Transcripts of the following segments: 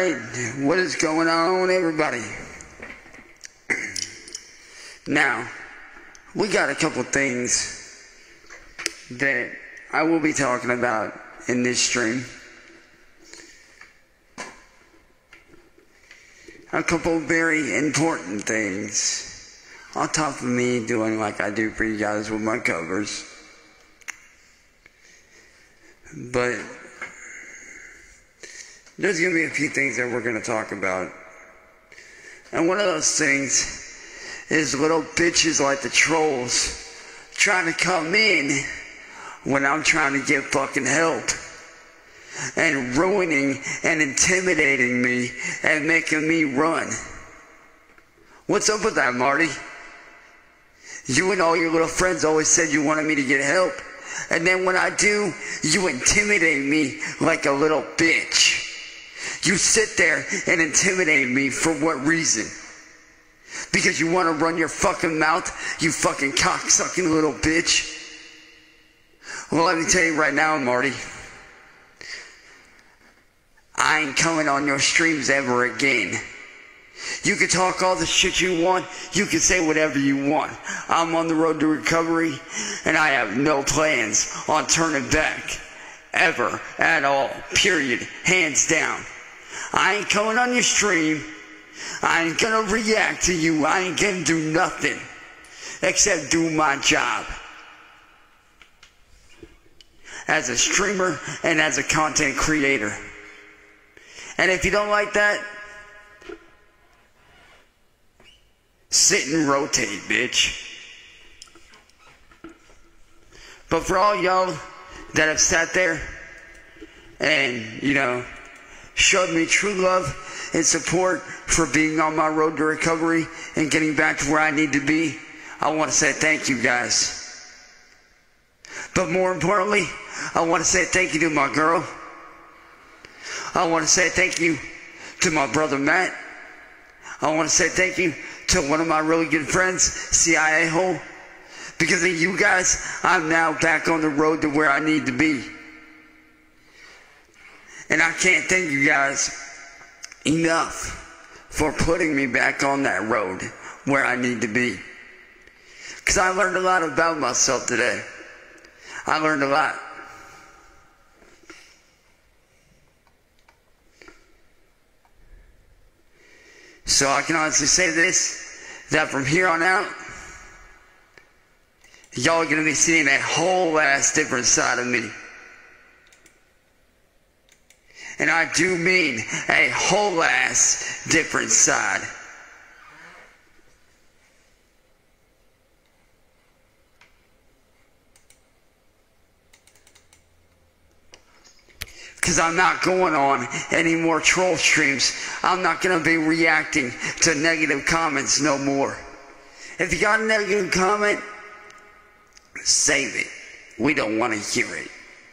Alright, what is going on, everybody? Now, we got a couple things that I will be talking about in this stream. A couple very important things, on top of me doing like I do for you guys with my covers. But there's going to be a few things that we're going to talk about. And one of those things is little bitches like the trolls trying to come in when I'm trying to get fucking help. And ruining and intimidating me and making me run. What's up with that, Marty? You and all your little friends always said you wanted me to get help. And then when I do, you intimidate me like a little bitch. You sit there and intimidate me for what reason? Because you want to run your fucking mouth, you fucking cocksucking little bitch? Well, let me tell you right now, Marty. I ain't coming on your streams ever again. You can talk all the shit you want. You can say whatever you want. I'm on the road to recovery, and I have no plans on turning back. Ever. At all. Period. Hands down. I ain't coming on your stream. I ain't gonna react to you. I ain't gonna do nothing except do my job as a streamer and as a content creator. And if you don't like that, sit and rotate, bitch. But for all y'all that have sat there and, showed me true love and support for being on my road to recovery and getting back to where I need to be, I want to say thank you, guys. But more importantly, I want to say thank you to my girl. I want to say thank you to my brother Matt. I want to say thank you to one of my really good friends, CIA Hole. Because of you guys, I'm now back on the road to where I need to be. And I can't thank you guys enough for putting me back on that road where I need to be. Because I learned a lot about myself today. I learned a lot. So I can honestly say this, that from here on out, y'all are going to be seeing a whole ass different side of me. And I do mean a whole ass different side. Because I'm not going on any more troll streams. I'm not going to be reacting to negative comments no more. If you got a negative comment, save it. We don't want to hear it.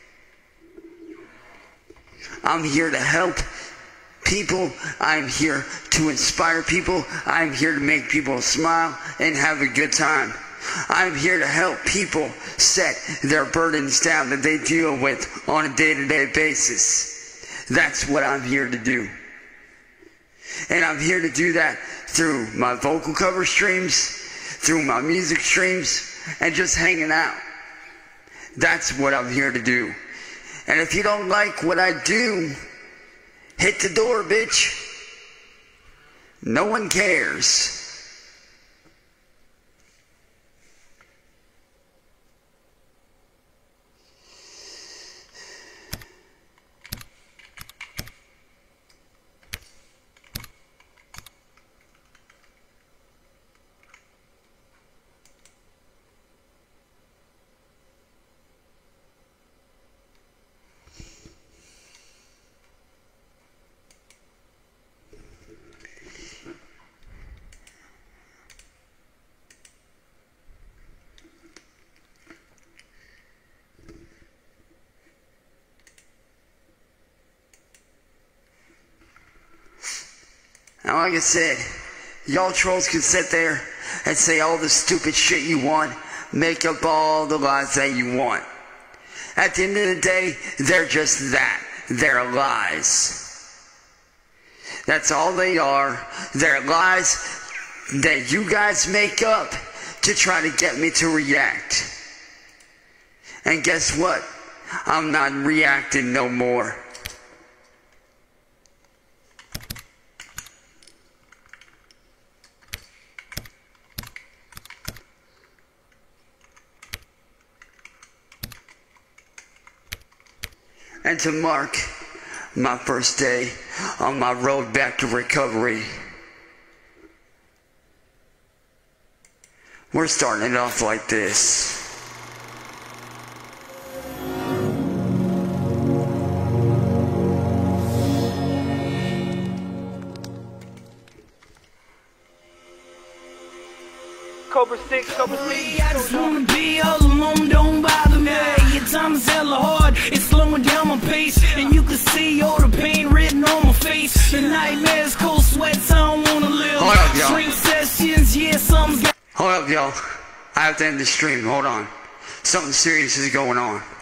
I'm here to help people. I'm here to inspire people. I'm here to make people smile and have a good time. I'm here to help people set their burdens down that they deal with on a day-to-day basis. That's what I'm here to do. And I'm here to do that through my vocal cover streams, through my music streams, and just hanging out. That's what I'm here to do. And if you don't like what I do, hit the door, bitch. No one cares. Now, like I said, y'all trolls can sit there and say all the stupid shit you want, make up all the lies that you want. At the end of the day, they're just that. They're lies. That's all they are. They're lies that you guys make up to try to get me to react. And guess what? I'm not reacting no more. And to mark my first day on my road back to recovery, we're starting it off like this. Cobra 6, Cobra 6. I just wanna be all alone, don't bother me. Your time is hella hard, it's slowing down my pace. And you can see all the pain written on my face. The nightmares, cold sweats, I don't wanna live. Hold up, y'all. Drink sessions, yeah, something's got. Hold up, y'all. I have to end the stream. Hold on. Something serious is going on.